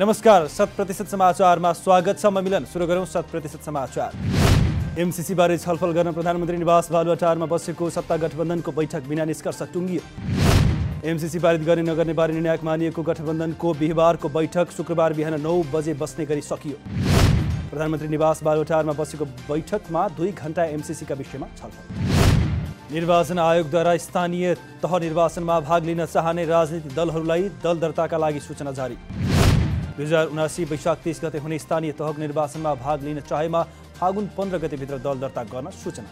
नमस्कार, 100% समाचारमा स्वागत छ। म मिलन। सुरु गरौँ 100% समाचार। एमसीसी बारे छलफल गर्न प्रधानमन्त्री निवास बालुवाटारमा बसेको सत्ता गठबन्धनको बैठक बिना निष्कर्ष टुङ्गियो। एमसीसी पारित गर्ने नगर्ने बारे निर्णायक मानिएको गठबन्धनको बिहीबारको बैठक शुक्रबार बिहान 9 बजे बस्ने गरी सकियो। प्रधानमन्त्री निवास बालुवाटारमा बसेको बैठकमा 2 घण्टा एमसीसीका विषयमा छलफल। निर्वाचन आयोगद्वारा स्थानीय तह निर्वाचनमा भाग लिन चाहने राजनीतिक दलहरूलाई दल दर्ताका लागि सूचना जारी। 2079 वैशाख 30 गते हुने स्थानीय तहको निर्वाचनमा भाग लिन चाहेमा फागुन 15 गतेभित्र दल दर्ता गर्न सूचना।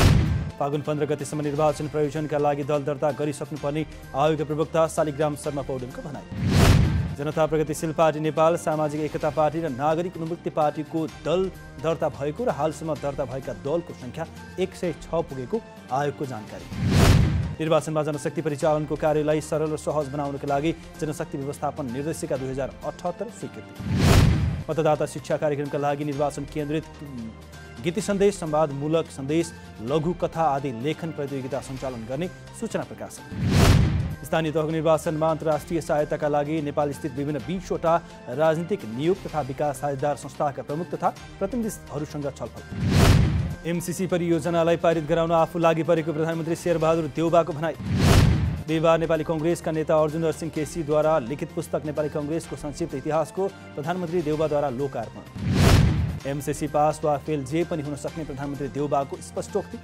फागुन 15 गतेसम्म निर्वाचन प्रयोजनका लागि दल दर्ता गरिसक्नुपर्ने आयोगका प्रवक्ता शालिग्राम शर्मा पौडेलको भनाइ। जनता प्रगतिशील पार्टी नेपाल, सामाजिक एकता पार्टी र नागरिक उन्मुक्ति पार्टीको दल दर्ता भएको र हालसम्म दर्ता भएका दलको संख्या 106 पुगेको आयोगको जानकारी। निर्वाचनमा जनशक्ति परिचालनको कार्यलाई सरल र सहज बनाउनका लागि जनशक्ति व्यवस्थापन निर्देशिका 2078 स्वीकृति। मतदाता शिक्षा कार्यक्रमका लागि निर्वाचन केन्द्रित गीति सन्देश, संवादमूलक सन्देश, लघु कथा आदि लेखन प्रतियोगिता सञ्चालन गर्ने सूचना प्रकाशन। स्थानीय तहको निर्वाचनमा अन्तर्राष्ट्रिय सहायताका लागि नेपालस्थित विभिन्न 20 वटा राजनीतिक नियोग तथा विकास साझेदार संस्थाका प्रमुख तथा प्रतिनिधिहरूसँग छलफल। एमसीसी परियोजनालाई पारित गराउन आफू लागि परेको प्रधानमन्त्री शेरबहादुर देउबाको भनाइ। बिहीबार नेपाली कङ्ग्रेसका नेता अर्जुन नरसिंह केसीद्वारा लिखित पुस्तक नेपाली कङ्ग्रेसको संक्षिप्त इतिहासको प्रधानमन्त्री देउबाद्वारा लोकार्पण। एमसीसी पास वा फेल जे पनि हुन सक्ने प्रधानमन्त्री देउबाको स्पष्टोक्ति।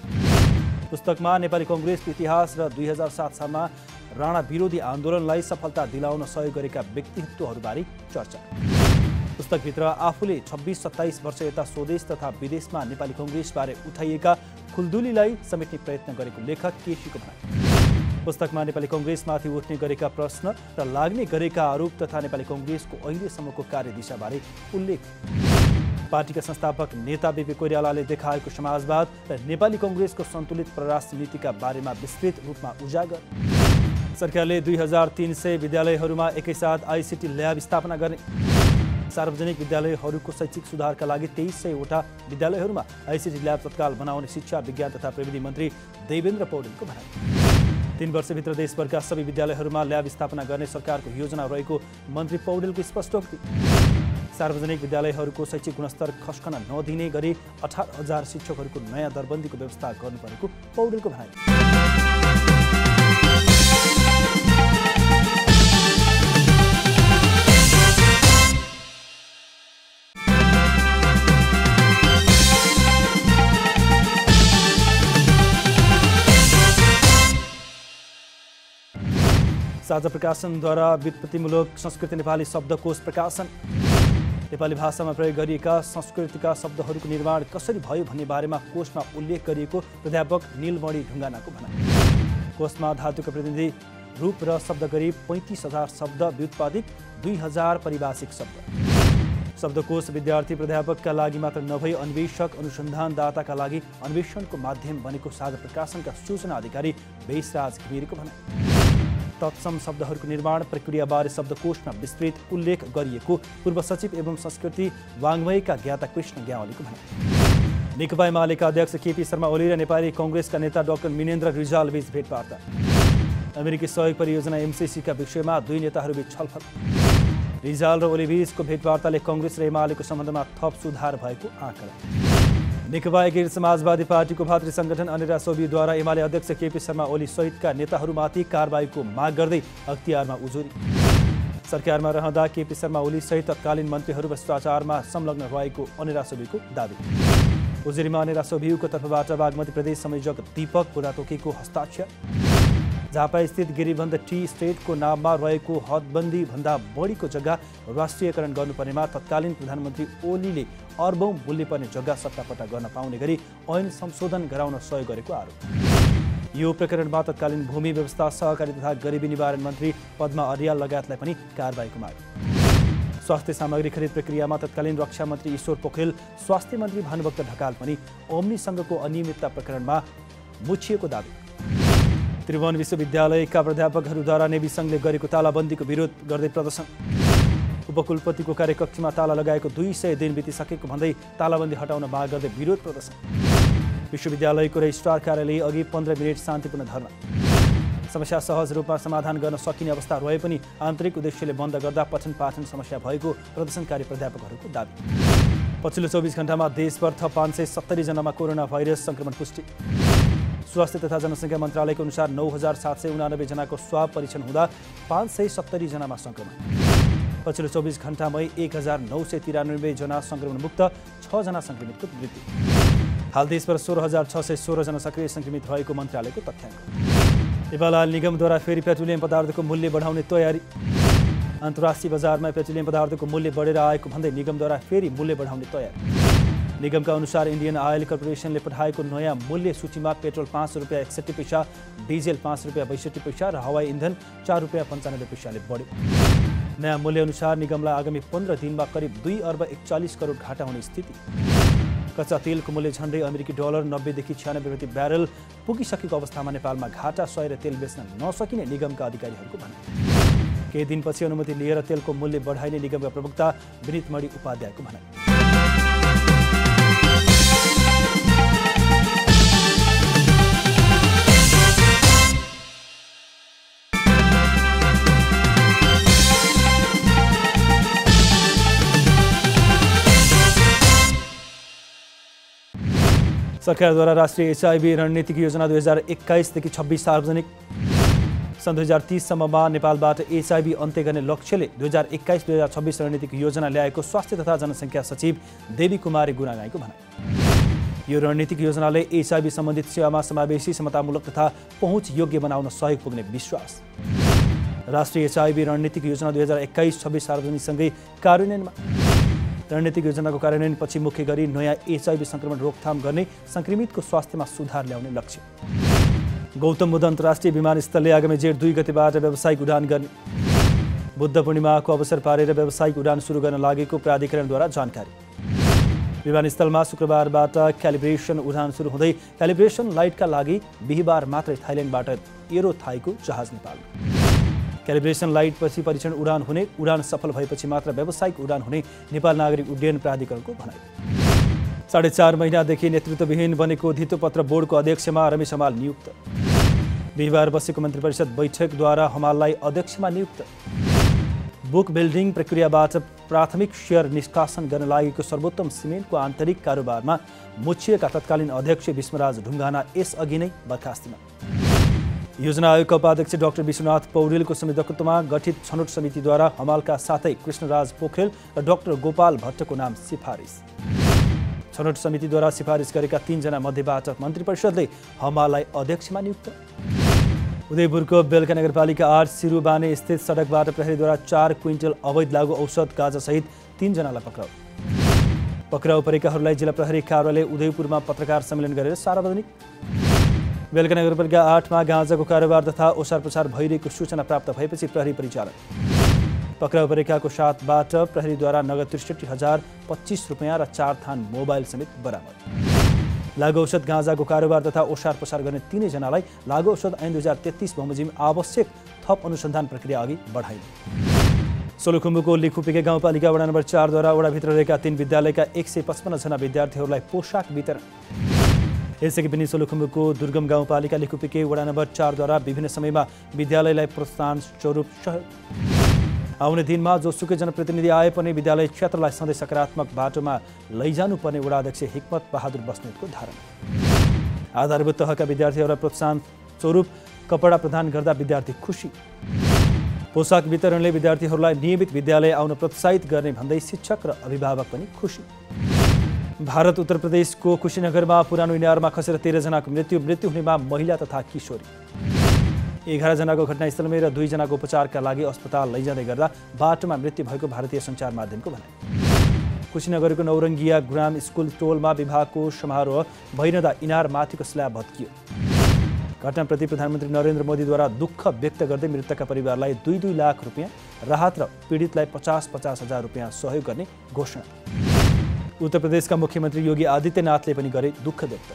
पुस्तकमा नेपाली कङ्ग्रेसको इतिहास र 2007 सालमा राणा विरोधी आन्दोलनलाई सफलता दिलाउन सहयोग गरेका व्यक्तित्वहरूबारे चर्चा। पुस्तकभित्र आफूले 26-27 वर्ष यता स्वदेश तथा विदेशमा नेपाली कङ्ग्रेसबारे उठाइएका खुल्दुलीलाई समेट्ने प्रयत्न गरेको लेखक केसीको भनाइ। पुस्तकमा नेपाली कङ्ग्रेसमाथि उठ्ने गरेका प्रश्न र लाग्ने गरेका आरोप तथा नेपाली कङ्ग्रेसको अहिलेसम्मको कार्यदिशाबारे उल्लेख। पार्टीका संस्थापक नेता बीपी कोइरालाले देखाएको समाजवाद र नेपाली कङ्ग्रेसको सन्तुलित परराष्ट्र नीतिका बारेमा विस्तृत रूपमा उजागर। सरकारले 2300 विद्यालयहरूमा एकैसाथ आइसिटी ल्याब स्थापना गर्ने। सार्वजनिक विद्यालयहरूको शैक्षिक सुधारका लागि 2300 वटा विद्यालयहरूमा आइसिटी ल्याब तत्काल बनाउने शिक्षा, विज्ञान तथा प्रविधि मन्त्री देवेन्द्र पौडेलको भनाइ। 3 वर्षभित्र देशभरका सबै विद्यालयहरूमा ल्याब स्थापना गर्ने सरकारको योजना रहेको मन्त्री पौडेलको स्पष्टोक्ति। सार्वजनिक विद्यालयहरूको शैक्षिक गुणस्तर खस्कन नदिने गरी 18,000 शिक्षकहरूको नयाँ दरबन्दीको व्यवस्था गर्नुपर्नेको पौडेलको भनाइ। साझा प्रकाशनद्वारा व्युत्पत्तिमूलक संस्कृति नेपाली शब्दकोश प्रकाशन। नेपाली भाषामा प्रयोग गरिएका संस्कृतिका शब्दहरूको निर्माण कसरी भयो भन्ने बारेमा कोशमा उल्लेख गरिएको प्राध्यापक नीलमणि ढुङ्गानाको भनाइ। कोशमा धातुका प्रतिनिधि रूप र शब्द गरी 35,000 शब्द, व्युत्पादित 2,000 पारिभाषिक शब्द। शब्दकोश विद्यार्थी प्राध्यापकका लागि मात्र नभई अन्वेषक, अनुसन्धानदाताका लागि अन्वेषणको माध्यम बनेको साझा प्रकाशनका सूचना अधिकारी बेसराज घिमिरेको भनाइ। तत्सम शब्दहरूको निर्माण प्रक्रियाबारे शब्दकोशमा विस्तृत उल्लेख गरिएको पूर्व सचिव एवं संस्कृति वाङ्मयका ज्ञाता कृष्ण ग्यावालीको भनाइ। नेकपा एमालेका अध्यक्ष केपी शर्मा ओली र नेपाली कङ्ग्रेसका नेता डाक्टर मिनेन्द्र रिजालबीच भेटवार्ता। अमेरिकी सहयोग परियोजना एमसीसीका विषयमा 2 नेताहरूबीच छलफल। रिजाल र ओलीबीचको भेटवार्ताले कङ्ग्रेस र एमालेको सम्बन्धमा थप सुधार भएको आँकडा। नेकपा एकीकृत समाजवादी पार्टीको भातृ संगठन अनेरा सोभिद्वारा एमाले अध्यक्ष केपी शर्मा ओली सहितका नेताहरूमाथि कारबाहीको माग गर्दै अख्तियारमा उजुरी। सरकारमा रहँदा केपी शर्मा ओली सहित तत्कालीन मन्त्रीहरू भ्रष्टाचारमा संलग्न रहेको अनेरा सोभीको दावी। उजुरीमा अनेरा सोभीको तर्फबाट बागमती प्रदेश संयोजक दीपक बुढाथोकीको हस्ताक्षर। झापा स्थित गिरिबन्ध टी स्टेटको नाममा रहेको हदबन्दी भन्दा बढीको जग्गा राष्ट्रियकरण गर्नुपर्नेमा तत्कालीन प्रधानमन्त्री ओलीले अर्बौं मूल्य पर्ने जग्गा सट्टापट्टा गर्न पाउने गरी ऐन संशोधन गराउन सहयोग गरेको आरोप। यो प्रकरणमा तत्कालीन भूमि व्यवस्था, सहकारी तथा गरिबी निवारण मन्त्री पद्मा अर्याल लगायतलाई पनि कारबाहीको माग। स्वास्थ्य सामग्री खरिद प्रक्रियामा तत्कालीन रक्षा मन्त्री ईश्वर पोखरेल, स्वास्थ्य मन्त्री भानुभक्त ढकाल पनि ओम्नीसँगको अनियमितता प्रकरणमा मुछिएको दावी। त्रिभुवन विश्वविद्यालयका प्राध्यापकहरूद्वारा नेभी सङ्घले गरेको तालाबन्दीको विरोध गर्दै प्रदर्शन। उपकुलपतिको कार्यकक्षमा ताला लगाएको 200 दिन बितिसकेको भन्दै तालाबन्दी हटाउन माग गर्दै विरोध प्रदर्शन। विश्वविद्यालयको रजिस्ट्रार कार्यालय अघि 15 मिनट शान्तिपूर्ण धरना। समस्या सहज रूपमा समाधान गर्न सकिने अवस्था रहे पनि आन्तरिक उद्देश्यले बन्द गर्दा पठन पाठन समस्या भएको प्रदर्शनकारी प्राध्यापकहरूको दाबी। पछिल्लो 24 घण्टामा देशभर थप 570 जनामा कोरोना भाइरस संक्रमण पुष्टि। स्वास्थ्य तथा जनसङ्ख्या मन्त्रालयको अनुसार 9789 जनाको स्वाब परीक्षण हुँदा 570 जनामा संक्रमण। पछिल्लो 24 घण्टामै 1993 जना संक्रमणमुक्त, 6 जना संक्रमितको मृत्यु। हाल देशभर 16616 जना सक्रिय संक्रमित रहेको मन्त्रालयको तथ्याङ्क। नेपाल आयल निगमद्वारा फेरि पेट्रोलियम पदार्थको मूल्य बढाउने तयारी। अन्तर्राष्ट्रिय बजारमा पेट्रोलियम पदार्थको मूल्य बढेर आएको भन्दै निगमद्वारा फेरि मूल्य बढाउने तयारी। निगमका अनुसार इन्डियन आयल कर्पोरेसनले पठाएको नयाँ मूल्य सूचीमा पेट्रोल 5 रुपियाँ 61 पैसा, डिजेल 5 रुपियाँ 62 पैसा र हवाई इन्धन 4 रुपियाँ 95 पैसाले बढ्यो। नयाँ मूल्य अनुसार निगमलाई आगामी 15 दिनमा करिब 2 अर्ब 41 करोड घाटा हुने स्थिति। कच्चा तेलको मूल्य झन्डै अमेरिकी डलर 90 देखि 96 प्रति ब्यारेल पुगिसकेको अवस्थामा नेपालमा घाटा सहेर तेल बेच्न नसकिने निगमका अधिकारीहरूको भनाइ। केही दिनपछि अनुमति लिएर तेलको मूल्य बढाइने निगमका प्रवक्ता विनित मणि उपाध्यायको भनाइ। सरकारद्वारा राष्ट्रिय एचआईभी रणनीतिक योजना 2021 देखि 26 सार्वजनिक। सन् 2030 सम्ममा नेपालबाट एचआईभी अन्त्य गर्ने लक्ष्यले 2021-2026 रणनीतिक योजना ल्याएको स्वास्थ्य तथा जनसङ्ख्या सचिव देवी कुमारी गुनागाईको भनाइ। यो रणनीतिक योजनाले एचआईभी सम्बन्धित सेवामा समावेशी, समतामूलक तथा पहुँच योग्य बनाउन सहयोग पुग्ने विश्वास। राष्ट्रिय एचआईभी रणनीतिक योजना 2021-26 सार्वजनिकसँगै कार्यान्वयनमा। रणनीतिक योजनाको कार्यान्वयनपछि मुख्य गरी नयाँ एचआईभी संक्रमण रोकथाम गर्ने, संक्रमितको स्वास्थ्यमा सुधार ल्याउने लक्ष्य। गौतम बुद्ध अन्तर्राष्ट्रिय विमानस्थलले आगामी जेठ 2 गतेबाट व्यावसायिक उडान गर्ने। बुद्ध पूर्णिमाको अवसर पारेर व्यावसायिक उडान सुरु गर्न लागेको प्राधिकरणद्वारा जानकारी। विमानस्थलमा शुक्रबारबाट क्यालिब्रेसन उडान सुरु हुँदै क्यालिब्रेसन लाइटका लागि बिहिबार मात्रै थाइल्यान्डबाट एरो थाईको जहाज नेपालमा। क्यालिब्रेसन लाइटपछि परीक्षण उडान हुने, उडान सफल भएपछि मात्र व्यावसायिक उडान हुने नेपाल नागरिक उड्डयन प्राधिकरणको भनाइ। 4.5 महिनादेखि नेतृत्वविहीन बनेको धितोपत्र बोर्डको अध्यक्षमा रमेश हमाल नियुक्त। बिहिबार बसेको मन्त्री परिषद बैठकद्वारा हमाललाई अध्यक्षमा नियुक्त। बुक बिल्डिङ प्रक्रियाबाट प्राथमिक शेयर निष्कासन गर्न लागेको सर्वोत्तम सिमेन्टको आन्तरिक कारोबारमा मुछिएका तत्कालीन अध्यक्ष विष्णुराज ढुङ्गाना यसअघि नै बर्खास्तीमा। योजना आयोगका उपाध्यक्ष डाक्टर विश्वनाथ पौडेलको संयोजकत्वमा गठित छनौट समितिद्वारा हमालका साथै कृष्णराज पोखरेल र डाक्टर गोपाल भट्टको नाम सिफारिस। छनौट समितिद्वारा सिफारिस गरेका 3 जना मध्येबाट मन्त्री परिषदले हमाललाई अध्यक्षमा नियुक्त। उदयपुरको बेलका नगरपालिका 8 सिरुबाने स्थित सडकबाट प्रहरीद्वारा 4 क्विन्टल अवैध लागु औषध गाँजासहित 3 जनालाई पक्राउ। पक्राउ परेकाहरूलाई जिल्ला प्रहरी कार्यालय उदयपुरमा पत्रकार सम्मेलन गरेर सार्वजनिक। बेलका नगरपालिका 8 मा गाँजाको कारोबार तथा ओसार प्रसार भइरहेको सूचना प्राप्त भएपछि प्रहरी परिचालन। पक्राउ परेकाको साथबाट प्रहरीद्वारा नगद 63,025 रुपियाँ र 4 थान मोबाइल समेत बरामद। लागु औषध गाँजाको कारोबार तथा ओसार प्रसार गर्ने 3 जनालाई लागु औषध ऐन 2033 बमोजिम आवश्यक थप अनुसन्धान प्रक्रिया अघि बढाइयो। सोलुखुम्बुको लिखुपिके गाउँपालिका वडा नम्बर 4 द्वारा वडाभित्र रहेका 3 विद्यालयका 155 जना विद्यार्थीहरूलाई पोशाक वितरण। यसअघि पनि सोलुखुम्बुको दुर्गम गाउँपालिका लिखुपिके वडा नम्बर 4 द्वारा विभिन्न समयमा विद्यालयलाई प्रोत्साहन स्वरूप आउने दिनमा जोसुकै जनप्रतिनिधि आए पनि विद्यालय क्षेत्रलाई सधैँ सकारात्मक बाटोमा लैजानुपर्ने वडाध्यक्ष हिक्मत बहादुर बस्नेतको धारणा। आधारभूत तहका विद्यार्थीहरूलाई प्रोत्साहन स्वरूप कपडा प्रदान गर्दा विद्यार्थी खुसी। पोसाक वितरणले विद्यार्थीहरूलाई नियमित विद्यालय आउन प्रोत्साहित गर्ने भन्दै शिक्षक र अभिभावक पनि खुसी। भारत उत्तर प्रदेशको कुशीनगरमा पुरानो इनारमा खसेर 13 जनाको मृत्यु हुनेमा महिला तथा किशोरी। 11 जनाको घटनास्थलमै र 2 जनाको उपचारका लागि अस्पताल लैजाँदै गर्दा बाटोमा मृत्यु भएको भारतीय सञ्चार माध्यमको भनाइ। कुशीनगरको नौरङ्गिया ग्राम स्कुल टोलमा विवाहको समारोह भइरहँदा इनार माथिको स्ल्याब भत्कियो। घटनाप्रति प्रधानमन्त्री नरेन्द्र मोदीद्वारा दुःख व्यक्त गर्दै मृतकका परिवारलाई 2-2 लाख रुपियाँ राहत र पीडितलाई 50-50 हजार रुपियाँ सहयोग गर्ने घोषणा। उत्तर प्रदेशका मुख्यमन्त्री योगी आदित्यनाथले पनि गरे दुःख व्यक्त।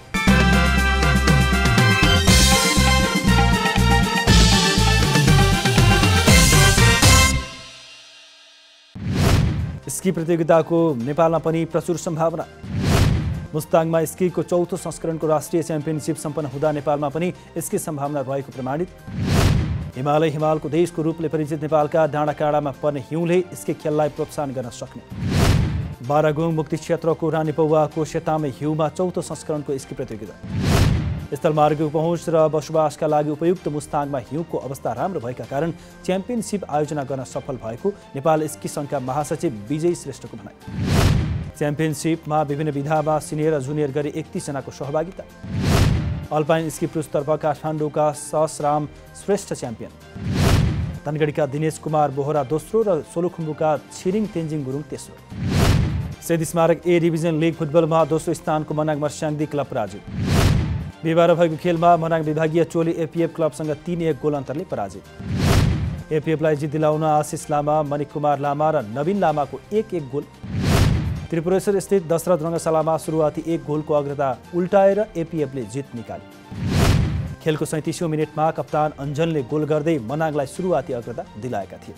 स्की प्रतियोगिताको नेपालमा पनि प्रचुर सम्भावना। मुस्ताङमा स्कीको 4थो संस्करणको राष्ट्रिय च्याम्पियनसिप सम्पन्न हुँदा नेपालमा पनि स्की सम्भावना रहेको प्रमाणित। हिमालको देशको रूपले परिचित नेपालका डाँडाकाँडामा पर्ने हिउँले यसकै खेललाई प्रोत्साहन गर्न सक्ने। बारागुङ मुक्ति क्षेत्रको रानीपौवाको सेतामे हिउँमा 4औं संस्करणको स्की प्रतियोगिता। स्थलमार्गको पहुँच र बसोबासका लागि उपयुक्त मुस्ताङमा हिउँको अवस्था राम्रो भएका कारण च्याम्पियनसिप आयोजना गर्न सफल भएको नेपाल स्की सङ्घका महासचिव विजय श्रेष्ठको भनाइ। च्याम्पियनसिपमा विभिन्न विधामा सिनियर र जुनियर गरी 31 जनाको सहभागिता। अल्पाइन स्की पुरुषतर्फ काठमाडौँका ससराम श्रेष्ठ च्याम्पियन। धनगढीका दिनेश कुमार बोहरा दोस्रो र सोलुखुम्बुका छिरिङ तेन्जिङ गुरुङ तेस्रो। शहीद स्मारक ए डिभिजन लिग फुटबलमा दोस्रो स्थानको मनाङ मर्स्याङ्दी क्लब पराजित। बिहिबार भएको खेलमा मनाङ विभागीय टोली एपीएफ क्लबसँग 3-1 गोल अन्तरले पराजित। एपीएफलाई जित दिलाउन आशिष लामा, मणिक कुमार लामा र नवीन लामाको 1-1 गोल। त्रिपुरेश्वर स्थित दशरथ रङ्गशालामा सुरुवाती 1 गोलको अग्रता उल्टाएर एपीएफले जित निकाल्यो। खेलको 37औं मिनेटमा कप्तान अञ्जनले गोल गर्दै मनाङलाई सुरुवाती अग्रता दिलाएका थिए।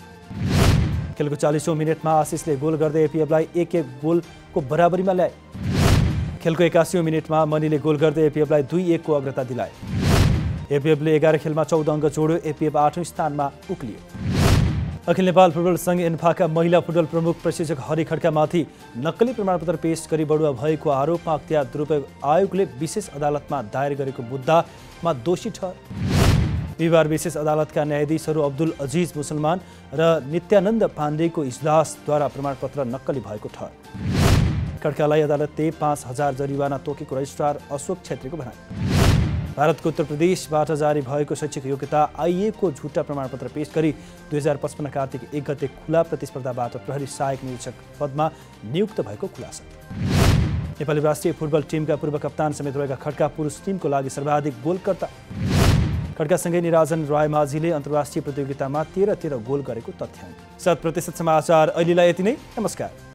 खेलको 40औं मिनेटमा आशिषले गोल गर्दै एपीएफलाई 1-1 गोलको बराबरीमा ल्याए। खेलको 81औं मिनेटमा मणिले गोल गर्दै एपीएफलाई 2-1 को अग्रता दिलाए। एपीएफले 11 खेलमा 14 अङ्क जोड्यो। एपीएफ 8औं स्थानमा उक्लियो। अखिल नेपाल फुटबल सङ्घ एन्फाका महिला फुटबल प्रमुख प्रशिक्षक हरि खड्कामाथि नक्कली प्रमाणपत्र पेश गरी बढुवा भएको आरोपमा अख्तियार दुरुपयोग आयोगले विशेष अदालतमा दायर गरेको मुद्दामा दोषी ठहरे। बिहिबार विशेष अदालतका न्यायाधीशहरू अब्दुल अजिज मुसलमान र नित्यानन्द पाण्डेको इजलासद्वारा प्रमाणपत्र नक्कली भएको ठहर। खड्कालाई अदालतले 5,000 जरिवाना तोकेको रजिस्ट्रार अशोक छेत्रीको भनाइ। भारतको उत्तर प्रदेशबाट जारी भएको शैक्षिक योग्यता आइएको झुटा प्रमाणपत्र पेश गरी 2055 कार्तिक 1 गते खुला प्रतिस्पर्धाबाट प्रहरी सहायक निरीक्षक पदमा नियुक्त भएको खुलासा। नेपाली राष्ट्रिय फुटबल टिमका पूर्व कप्तान समेत रहेका खड्का पुरुष टिमको लागि सर्वाधिक गोलकर्ता। खड्कासँगै निराजन रायमाझीले अन्तर्राष्ट्रिय प्रतियोगितामा 13 गोल गरेको तथ्याङ्क। 100% समाचार अहिलेलाई यति नै। नमस्कार।